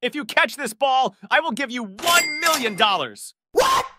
If you catch this ball, I will give you $1 million. What?